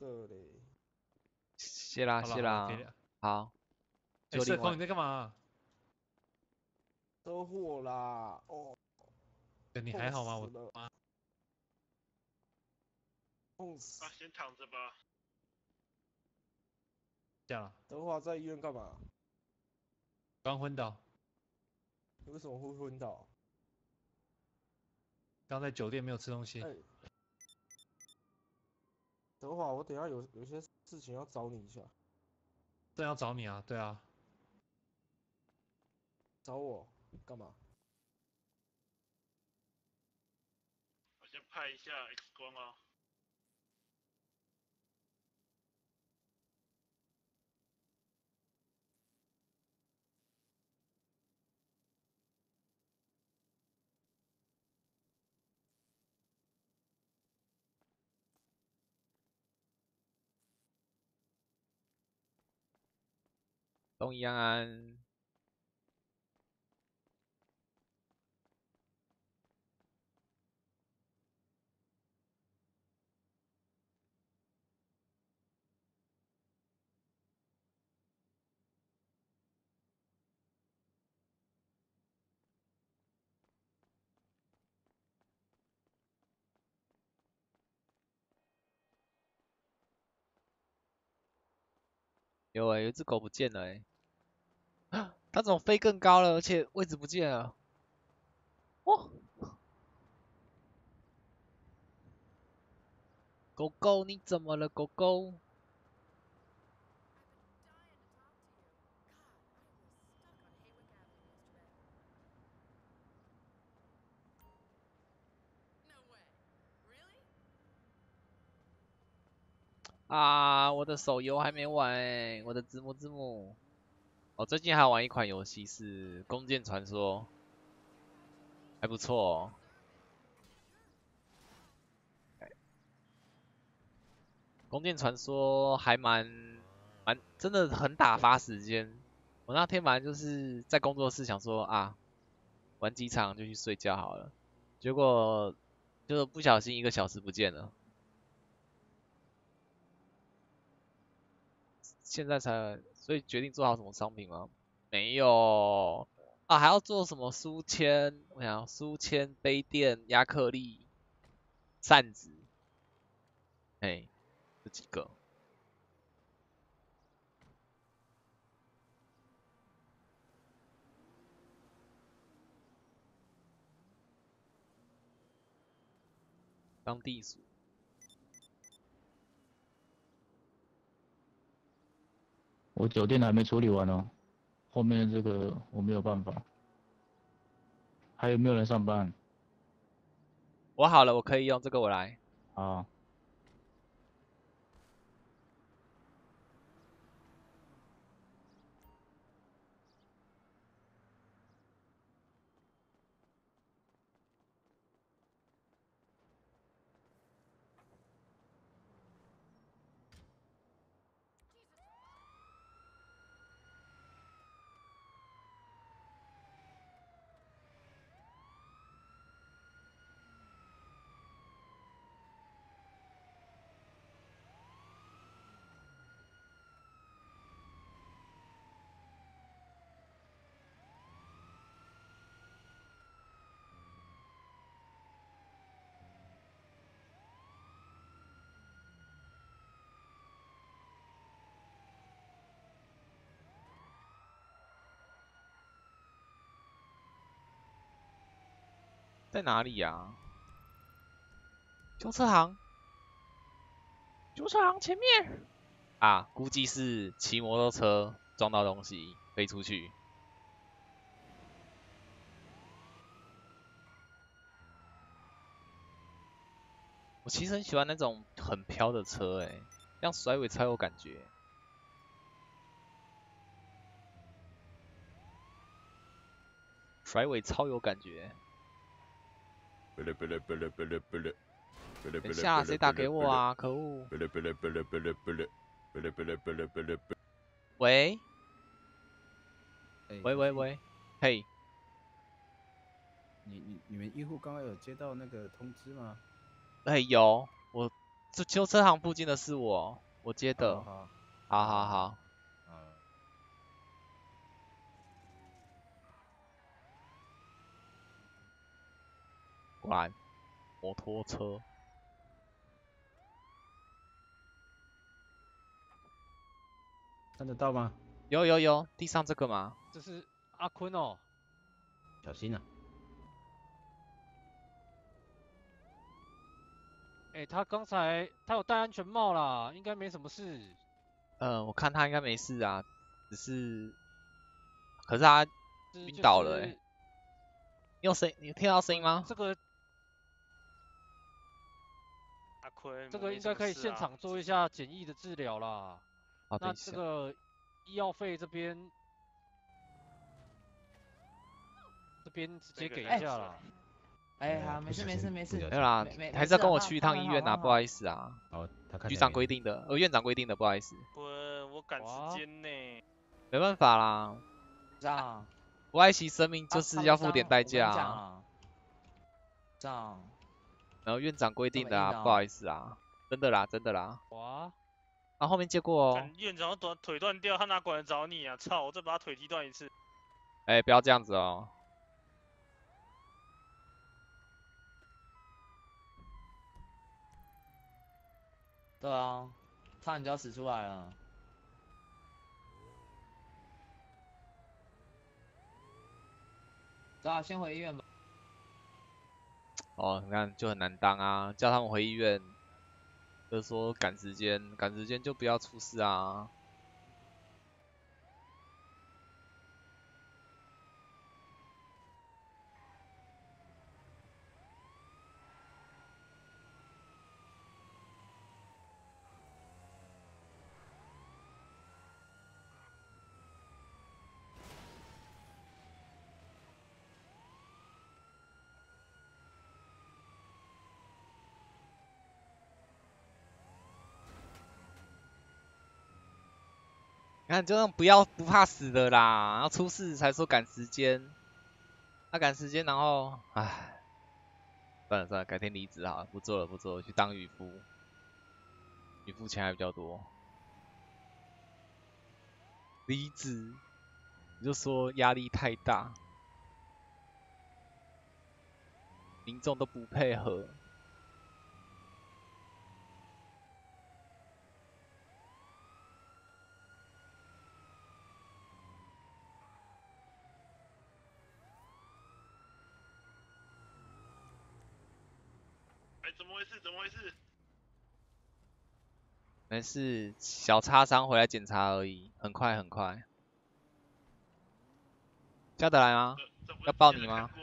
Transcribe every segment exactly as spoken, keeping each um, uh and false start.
的嘞。 谢啦好谢啦，好。 哎，社工你在干嘛？ 车祸啦！哦， 你还好吗？我痛死！ 啊，先躺着吧。 这样。 德华在医院干嘛？ 刚昏倒。 为什么会昏倒？ 刚在酒店没有吃东西。 哎，德华，我等一下有有些事情要找你一下。 正要找你啊，对啊。 找我干嘛？ 我先拍一下 X 光哦。 东阳安。有哎、欸，有一只狗不见了哎、欸，它怎么飞更高了，而且位置不见了？哦，狗狗你怎么了，狗狗？啊，我的手游还没玩哎、欸，我的字母字母。我、哦、最近还玩一款游戏是《弓箭传说》，还不错哦。弓箭传说还蛮蛮真的很打发时间。我那天本来就是在工作室想说啊，玩几场就去睡觉好了，结果就不小心一个小时不见了。现在才，所以决定做好什么商品吗？没有啊，还要做什么书签？我想书签、杯垫、亚克力、扇子，哎，这几个。当地鼠。 我酒店还没处理完哦，后面这个我没有办法。还有没有人上班？ 我好了，我可以用这个，我来。 好。 在哪里呀、啊？修车行，修车行前面啊，估计是骑摩托车撞到东西飞出去。我其实很喜欢那种很飘的车、欸，哎，这样甩尾才有感觉。甩尾超有感觉。等一下，谁打给我啊？可恶！喂，喂喂喂，嘿， 你你你们医护刚刚有接到那个通知吗？ 哎有，我这修车行附近的是我，我接的。 好， 好好好。 好， 果然，摩托车。 看得到吗？ 有有有，地上这个吗？ 这是阿坤哦。 小心啊！ 哎，他刚才他有戴安全帽啦，应该没什么事。 呃，我看他应该没事啊，只是，可是他是晕倒了哎、 就是你有声，你听到声音吗？ 这个阿坤， 这我没个应该可以什么事啊现场做一下简易的治疗啦。 好，等那一下。 这个医药费这边这边直接给一下啦。 哎，好，没事没事没事， 没有啦没没， 还是要跟我去一趟医院啊，不好意意思啊。 哦，他看局长规定的，呃，院长规定的，不好意思。 不，我赶时间呢。 没办法啦， 思。这样， 不爱惜生命就是要付点代价啊。 啊。这样， 然后院长规定的啊， 这么硬哦不好意思啊，真的啦，真的啦。 哇， 啊，后面接过哦。 看院长短腿断掉，他哪管得着你啊？操！我再把他腿踢断一次。 哎，不要这样子哦。 对啊，差点就要使出来了。走啊，先回医院吧。 哦，你看就很难当啊，叫他们回医院，就是说赶时间，赶时间就不要出事啊。你看，这样不要不怕死的啦，然后出事才说赶时间，他、赶时间，然后，唉，算了算了，改天离职好了，不做了不做了，去当渔夫，渔夫钱还比较多。离职，你就说压力太大，民众都不配合。 哎，怎么回事？怎么回事？ 没事，小擦伤回来检查而已，很快很快。下得来吗？要抱你吗？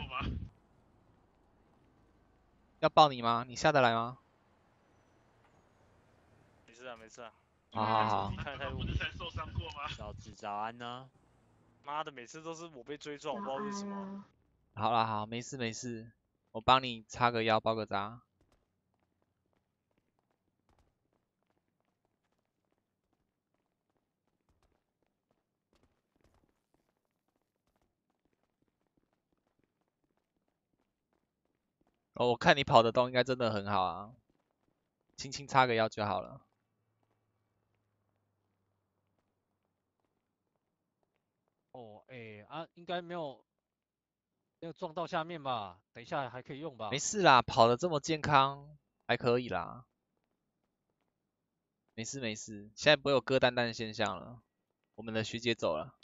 要抱你吗？你下得来吗？ 没事啊，没事啊。 好好好。 看太不是才受伤过吗？ 小子早安呢。 妈的，每次都是我被追撞，我不知道为什么。 好啦好，没事没事，我帮你擦个药，包个扎。哦，我看你跑得动，应该真的很好啊，轻轻擦个药就好了。 哦，哎啊，应该没有没有撞到下面吧？等一下还可以用吧？ 没事啦，跑得这么健康，还可以啦。没事没事，现在不会有割蛋蛋的现象了。我们的学姐走了。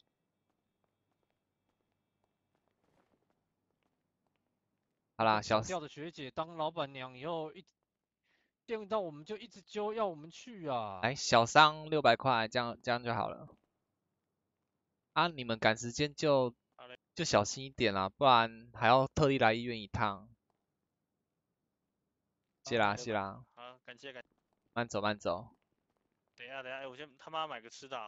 好啦，小掉的学姐当老板娘以后，一见到我们就一直揪要我们去啊。 来，小伤六百块，这样这样就好了。啊，你们赶时间就就小心一点啦，不然还要特地来医院一趟。谢啦谢啦， 好，感谢感谢。 慢走慢走。 等一下等一下，哎，我先他妈买个吃的啊。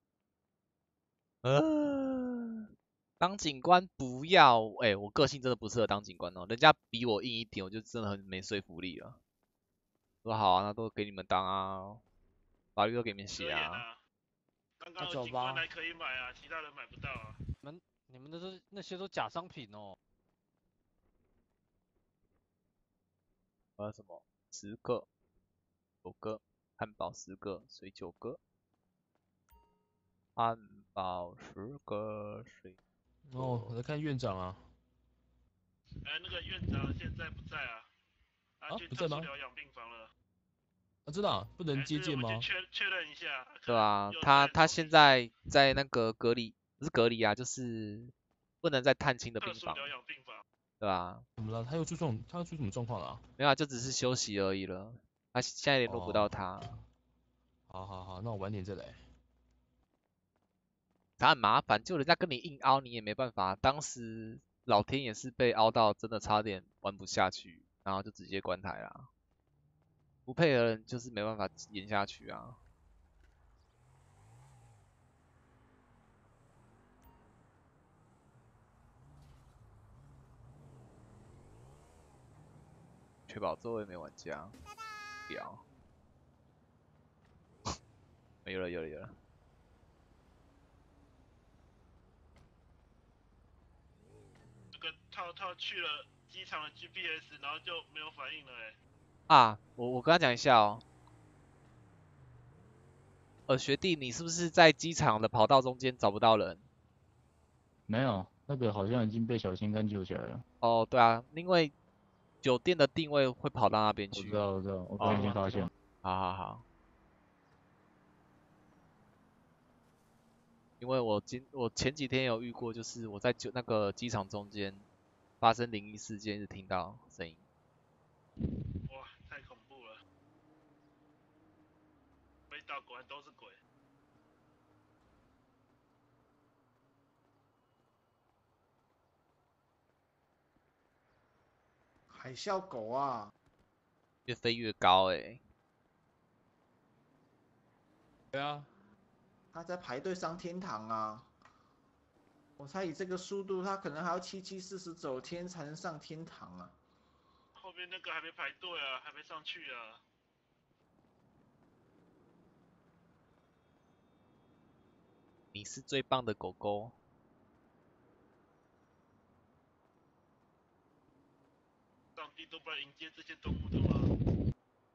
呃，当警官不要，哎、欸，我个性真的不适合当警官哦，人家比我硬一点，我就真的很没说服力了。说好啊，那都给你们当啊，法律都给你们写啊。 刚刚有警官来可以买啊，其他人买不到啊。 你们你们的都那些都假商品哦。 还有什么？十个。 九个，汉堡十个，水九个，汉堡十个，水。 哦，我在看院长啊。 哎，那个院长现在不在啊，他啊去不在吗特殊疗养病房了。 啊，真的啊，不能还是我接见吗？ 去确确认一下。 对啊， 又他他在重现在在那个隔离，不是隔离啊，就是不能再探亲的病房， 特殊疗养病房。 对吧？ 怎么了？他又出这种，他又出什么状况了、啊？ 没有啊，就只是休息而已了。他现在联络不到他。 好好好，那我晚点再来。 他很麻烦，就人家跟你硬凹，你也没办法。当时老天也是被凹到，真的差点玩不下去，然后就直接关台啦。不配合人就是没办法演下去啊。确保座位没玩家，不要。有了有了有了。 这个套套去了机场的 G P S， 然后就没有反应了哎、欸。 啊，我我跟他讲一下哦。呃，学弟，你是不是在机场的跑道中间找不到人？ 没有，那个好像已经被小心肝救起来了。 哦，对啊，因为酒店的定位会跑到那边去。 我知道，我知道，我刚已经发现。 好好好。因为我今我前几天有遇过，就是我在就那个机场中间发生灵异事件，一直听到声音。 哇，太恐怖了！飞到果然都是鬼。 海啸狗啊！ 越飞越高哎、欸。 对啊。 他在排队上天堂啊！我猜以这个速度，他可能还要七七四十九天才能上天堂啊！ 后面那个还没排队啊，还没上去啊。 你是最棒的狗狗。 上帝都不来迎接这些动物的吗？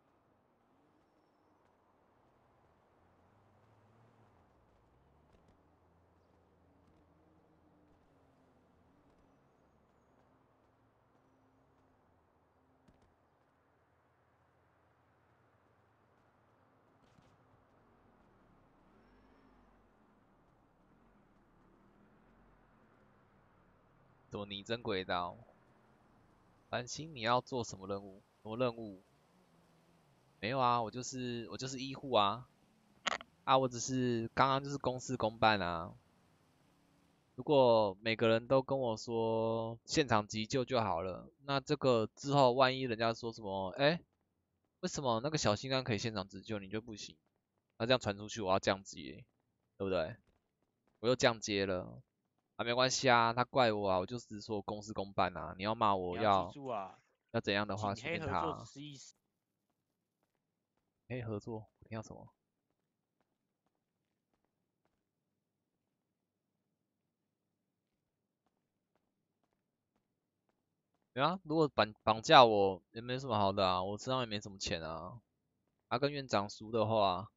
怎么拟真轨道？繁星，你要做什么任务？什么任务？没有啊，我就是我就是医护啊。啊，我只是刚刚就是公事公办啊。如果每个人都跟我说现场急救就好了，那这个之后万一人家说什么，哎、欸，为什么那个小心肝可以现场急救，你就不行？那这样传出去，我要降接，对不对？我又降接了。啊，没关系啊，他怪我啊，我就只是说公事公办啊。你要骂我你要要记住啊， 要怎样的话， 警黑随便他、啊。 合作只是意思。 黑合作，我听到什么？对啊，如果绑绑架我也没什么好的啊，我身上也没什么钱啊。啊，跟院长输的话，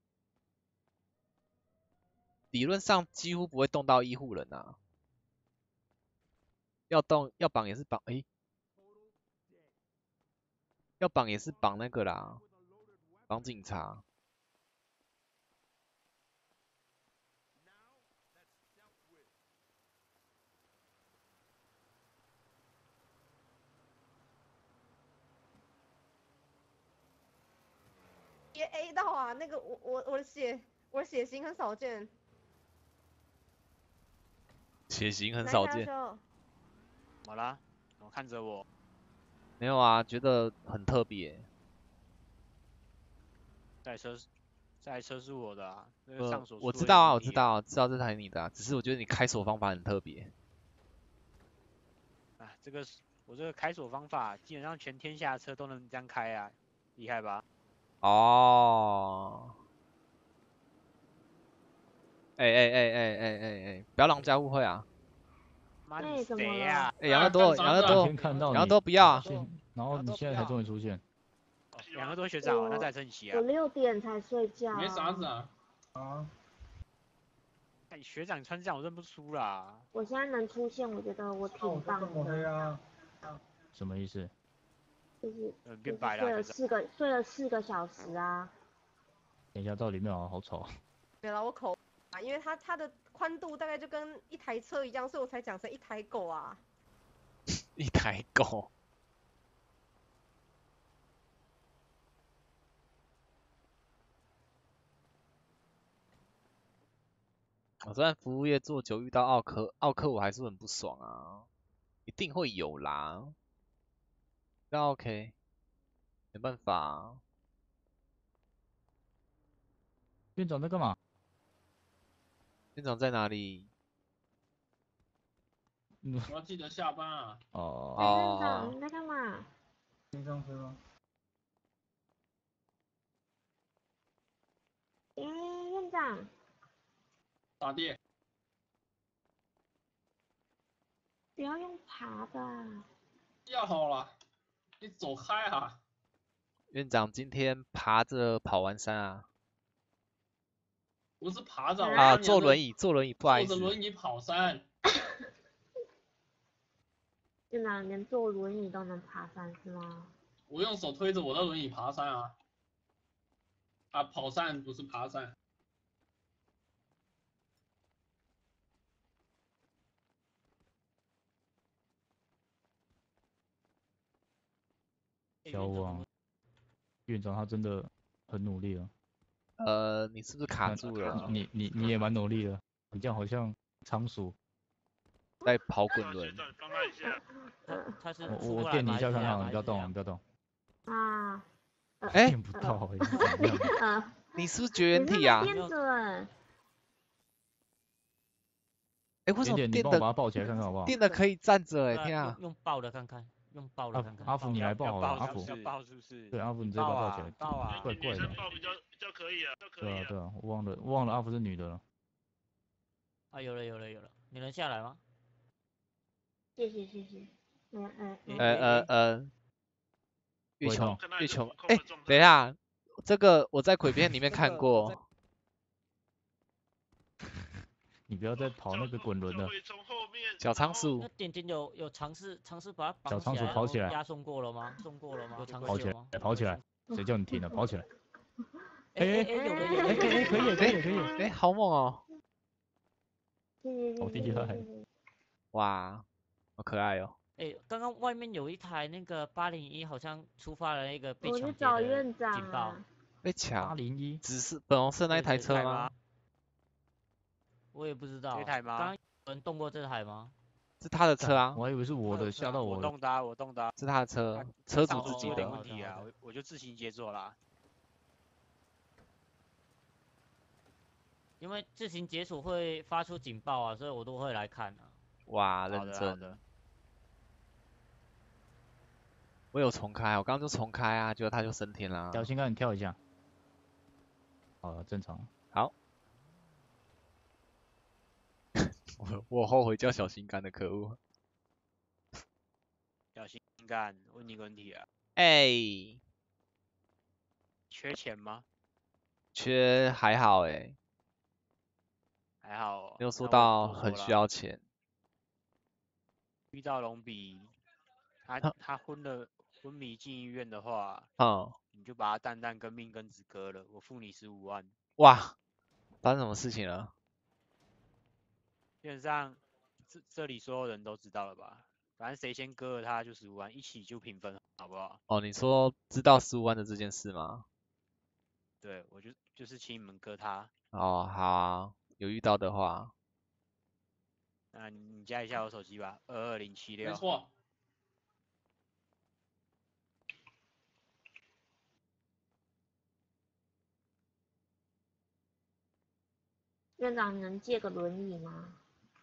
理论上几乎不会动到医护人啊。要动要绑也是绑，诶、欸，要绑也是绑那个啦，绑警察。 别 A 到啊！那个我我我的血我的血型很少见， 血型很少见。 怎么啦？怎么看着我？ 没有啊，觉得很特别。 这台车，这台车是我的啊。那个呃上锁、 我知道啊，我知道啊，知道这台你的啊，只是我觉得你开锁方法很特别。 啊，这个我这个开锁方法，基本上全天下的车都能这样开啊，厉害吧？ 哦。哎哎哎哎哎哎哎，不要让人家误会啊！ 妈你谁呀？ 哎，杨乐多，杨乐多，杨乐多不要啊！ 然后你现在才终于出现。 两个都是学长哦，那再撑起啊我。六点才睡觉。 没啥子啊。 啊。啊。 哎，学长你穿这样我认不出啦。 我现在能出现，我觉得我挺棒的。 我黑啊。 什么意思？ 就是嗯， 就是变白了。 睡了四个睡了四个小时啊。 等一下到里面好好吵。 没了，我口啊，因为它它的宽度大概就跟一台车一样，所以我才讲成一台狗啊。 一台狗。我虽然服务业做久，遇到奥客奥客我还是很不爽啊，一定会有啦。那 OK， 没办法、啊。 院长在干嘛？ 院长在哪里？ 我要记得下班啊。 哦。 哎，院长你在干嘛？ 你上车吗？ 哎，院长。 打电。 不要用爬的。 要好了，你走开啊！ 院长今天爬着跑完山啊？ 不是爬着啊，坐轮椅，坐轮椅，不好意思。 坐着轮椅跑山。 院长连坐轮椅都能爬山是吗？ 我用手推着我的轮椅爬山啊。啊，跑山不是爬山。 小王，院长他真的很努力了。 呃，你是不是卡住了？ 你你你也蛮努力的，你这样好像仓鼠在跑滚轮。 帮他一下。 他是我我电你一下看看，你不要动，你不要动。 啊。 哎， 电不到，怎么样？ 你是不是绝缘体啊？ 电准。 哎，为什么电电的？ 你帮我把它抱起来看看好不好？ 电的可以站着哎，天啊！ 用抱的看看，用抱的看看。 阿福你来抱好了，阿福。 要抱是不是？ 对，阿福你直接把它抱起来。 抱啊！ 怪怪的。 抱比较比较可以啊，比较可以啊。 对啊对啊，我忘了忘了阿福是女的了。 啊，有了有了有了，你能下来吗？ 谢谢谢谢。嗯嗯嗯。 呃呃呃。月球月球，哎，等一下。 下，这个我在鬼片里面看过。 你不要再跑那个滚轮了。 小仓鼠。 那点点有有尝试尝试把它绑小仓鼠跑起来。 押送过了吗？送过了吗？有尝试跑起来，跑起来，谁叫你停了？跑起来。 哎哎哎，有的有的， 哎可以可以可以可以， 哎，好猛哦！ 好厉害。 哇，好可爱哦。 哎，刚刚外面有一台那个八零一，好像触发了那个被抢劫的警报。 被抢？ 八零一， 只是粉红色那一台车吗？ 我也不知道。 这台吗？ 刚刚有人动过这台吗？ 是他的车啊。 我还以为是我的，吓到我了。 我动的，我动的。 是他的车，车主自己的。 问题啊，我我就自行杰作啦。 因为自行解锁会发出警报啊，所以我都会来看啊。 哇，认真。我有重开，我刚刚就重开啊，结果他就升天啦。 小心肝，你跳一下。好了，正常。 好。我我后悔叫小心肝的，可恶。 小心肝，问你个问题啊。 哎。 缺钱吗？ 缺还好哎、欸。 还好、哦。 没有说到很需要钱。 遇到龙比，他他昏了昏迷进医院的话， 嗯， 你就把他蛋蛋跟命根子割了，我付你十五万。 哇，发生什么事情了？ 基本上这这里所有人都知道了吧？反正谁先割了他就十五万，一起就平分，好不好？ 哦，你说知道十五万的这件事吗？ 对，我就就是请你们割他。 哦，好啊，有遇到的话。 那你你加一下我手机吧，二二零七六。 没错。 院长，你能借个轮椅吗？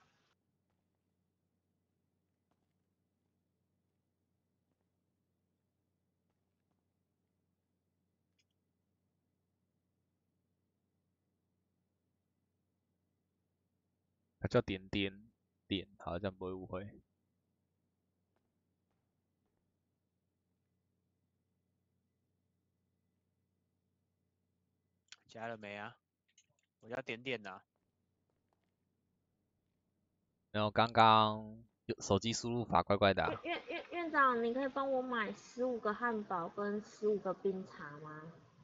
它叫点点点，好，这样不会误会。 加了没啊？我要点点呐。 然后刚刚有手机输入法怪怪的、啊。 院院院长，你可以帮我买十五个汉堡跟十五个冰茶吗？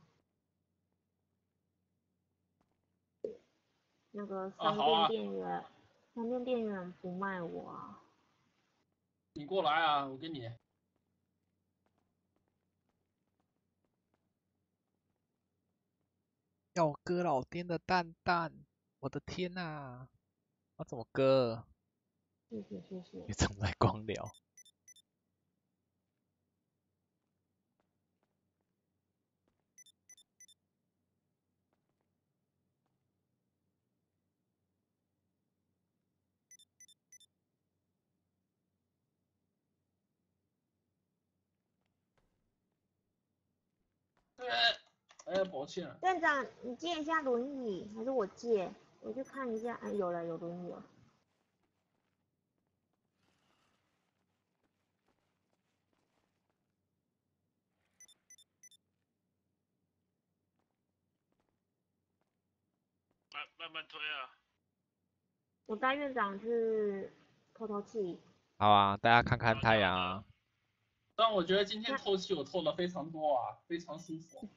那个商店啊好啊店员，商店店员不卖我啊。 你过来啊，我给你。 要割老爹的蛋蛋，我的天呐、啊！我怎么割？ 谢谢谢谢。 你正在光疗。 哎，哎，抱歉。 院长，你借一下轮椅，还是我借？我去看一下。哎，有了，有轮椅了。 慢慢慢推啊。 我带院长去透透气。 好啊，大家看看太阳啊。 但我觉得今天透气我透的非常多啊，非常舒服。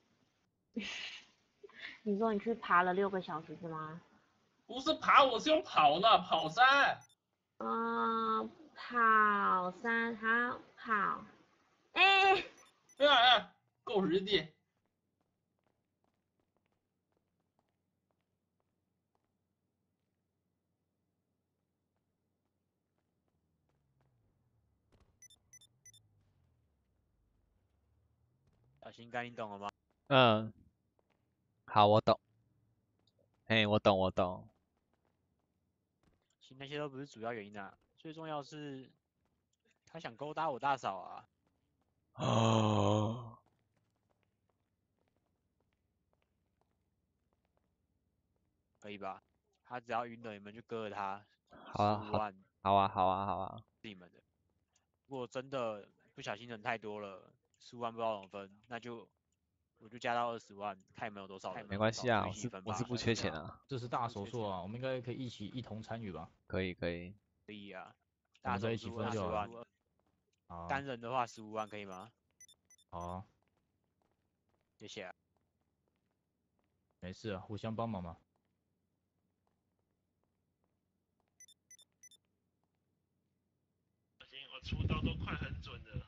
你说你去爬了六个小时是吗？ 不是爬，我是用跑的，跑山。 嗯，跑山好跑。哎。 哎哎，够日的。 小心肝，你懂了吗？ 嗯，好，我懂。嘿，我懂，我懂。 其实那些都不是主要原因啊，最重要是他想勾搭我大嫂啊。 哦。 可以吧？他只要晕了，你们就割了他， 好啊，好， 十五万， 好啊，好啊，好啊。 是你们的。如果真的不小心人太多了，十五万不知道怎么分，那就我就加到二十万，看有没有多少人。 没关系啊，我一起分吧是我是不缺钱啊。 这是大手术啊，我们应该可以一起一同参与吧？ 可以可以。 可以啊， 我们在一起大手术二十万分就好了。，好啊单人的话十五万可以吗？ 好啊， 谢谢啊。 没事啊，互相帮忙嘛。 小心，我出刀都快很准的。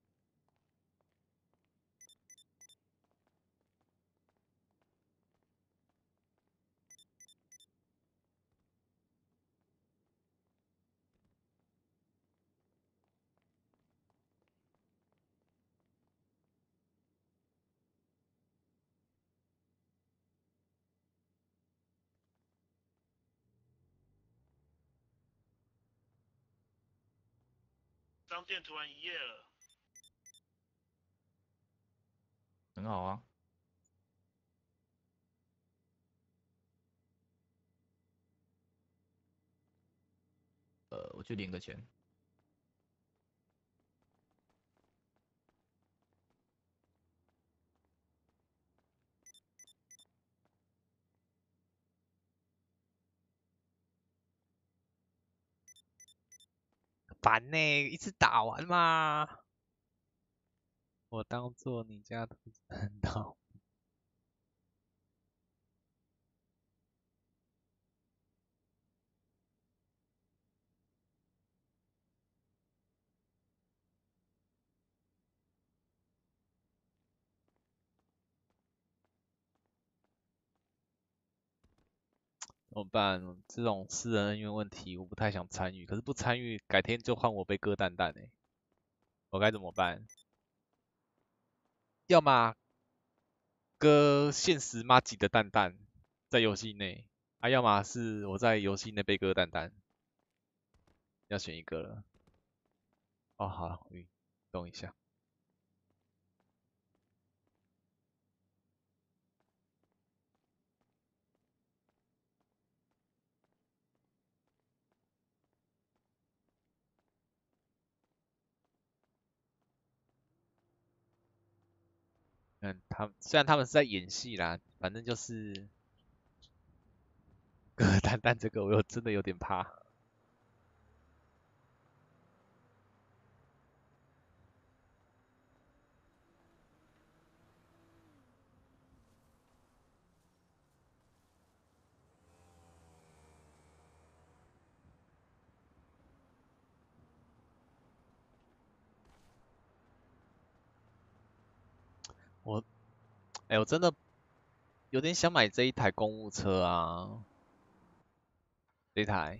商店突然一夜了。 很好啊。呃，我去领个钱。 烦呢、欸，一次打完嘛。我当做你家兔子看到。怎么办？这种私人恩怨问题，我不太想参与。可是不参与，改天就换我被割蛋蛋哎、欸，我该怎么办？要么割现实妈吉的蛋蛋，在游戏内，啊，要么是我在游戏内被割蛋蛋，要选一个了。哦，好，嗯，等一下。 嗯，他们虽然他们是在演戏啦，反正就是哥蛋蛋这个我又真的有点怕。我，哎、我真的有点想买这一台公务车啊，这一台，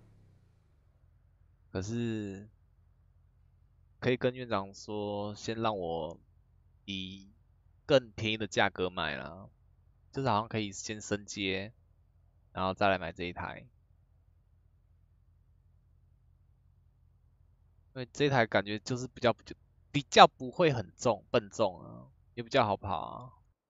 可是可以跟院长说，先让我以更便宜的价格买啦，就是好像可以先升阶，然后再来买这一台，因为这一台感觉就是比较比比较不会很重笨重啊，也比较好跑啊。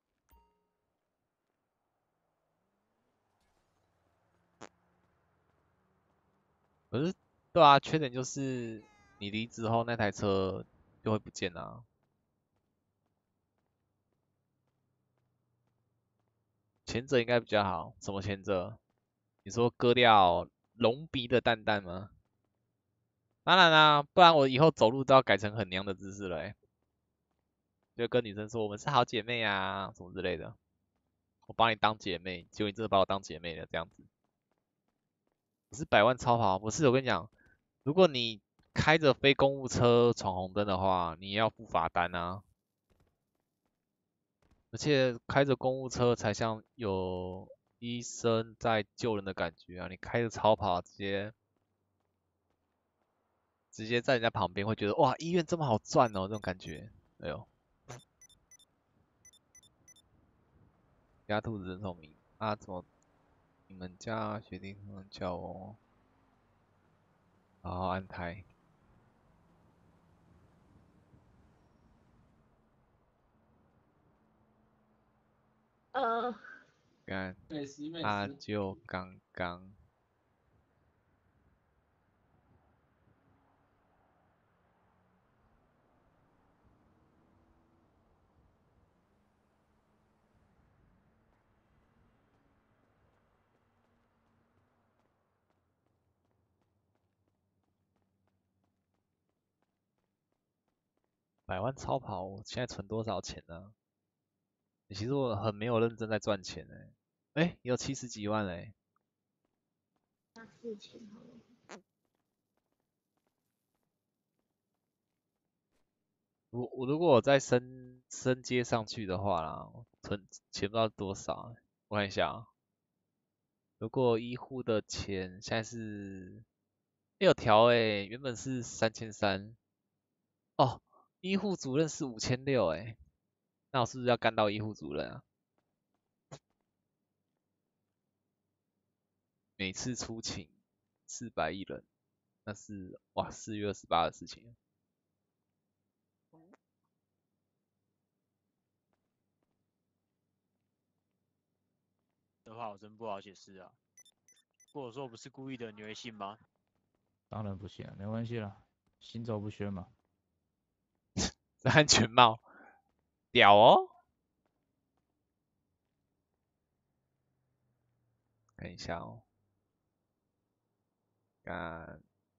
可是，对啊，缺点就是你离职后那台车就会不见啊。前者应该比较好，什么前者？你说割掉隆鼻的蛋蛋吗？当然啦、不然我以后走路都要改成很娘的姿势了、欸，就跟女生说我们是好姐妹啊，什么之类的。我把你当姐妹，结果你真的把我当姐妹了，这样子。不是百万超跑，不是我跟你讲，如果你开着非公务车闯红灯的话，你要付罚单啊。而且开着公务车才像有医生在救人的感觉啊！你开着超跑直接直接在人家旁边，会觉得哇，医院这么好赚哦，这种感觉。哎呦，家兔子真聪明啊！怎么你们家学弟他们叫我好好安胎？ 呃， 干， 美食美啊食， 就刚刚。百万超跑，我现在存多少钱呢？其实我很没有认真在赚钱哎、欸，哎、欸，有七十几万嘞、欸。 那事情好了。 我我如果我再升升阶上去的话啦，存钱不知道多少、欸，我看一下啊。如果医护的钱现在是六条哎，原本是三千三，哦，医护主任是五千六哎，那我是不是要干到医护主任啊？每次出勤四百亿人，那是哇四月二十八的事情。 的话，我真不好解释啊。如果说我不是故意的，你会信吗？ 当然不行，没关系啦，行走不宣嘛。 这安全帽，屌哦！看一下哦，看。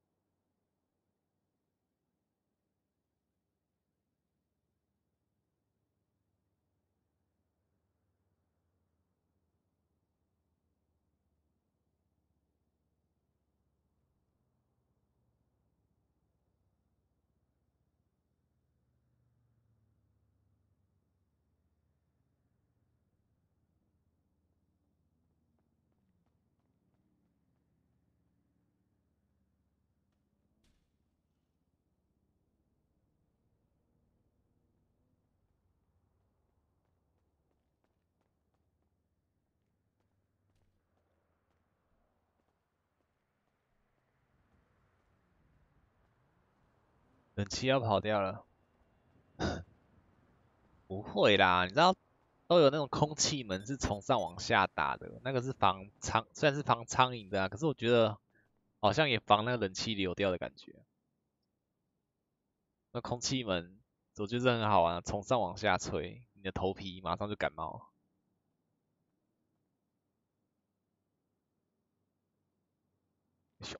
冷气要跑掉了，不会啦，你知道都有那种空气门是从上往下打的，那个是防苍，虽然是防苍蝇的啊，可是我觉得好像也防那个冷气流掉的感觉。那空气门我觉得很好玩啊，从上往下吹，你的头皮马上就感冒。咻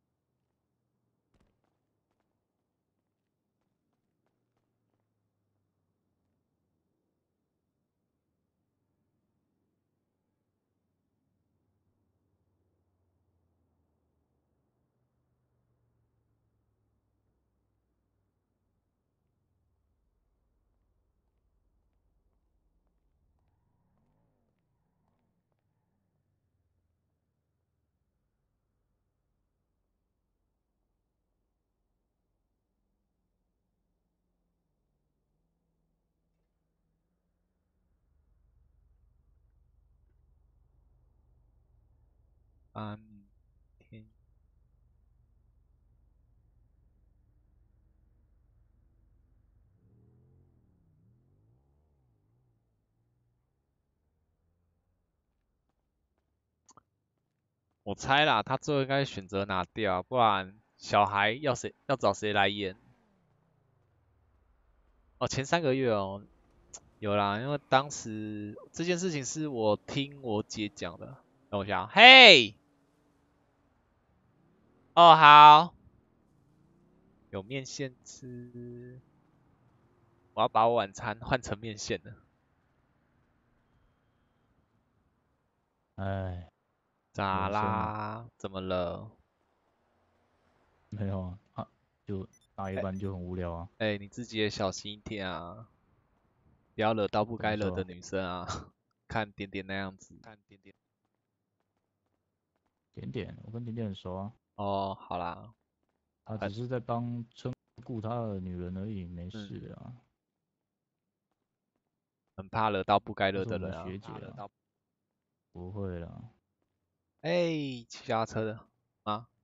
安天。我猜啦，他最后应该选择拿掉，不然小孩要谁要找谁来演？哦，前三个月哦，有啦，因为当时这件事情是我听我姐讲的。等我一下，嘿，哦好，有面线吃，我要把我晚餐换成面线了。 哎， 咋人生啊啦？怎么了？ 没有啊，啊，就打一哎班就很无聊啊。 哎、你自己也小心一点啊，不要惹到不该惹的怎么说女生啊。看点点那样子，看点点。 点点，我跟点点很熟啊， 哦，好啦， 他只是在帮撑顾他的女人而已，没嗯事啊。 很怕惹到不该她是我们惹的人啊。 学姐啊，不会啦。 哎、骑脚踏车的啊，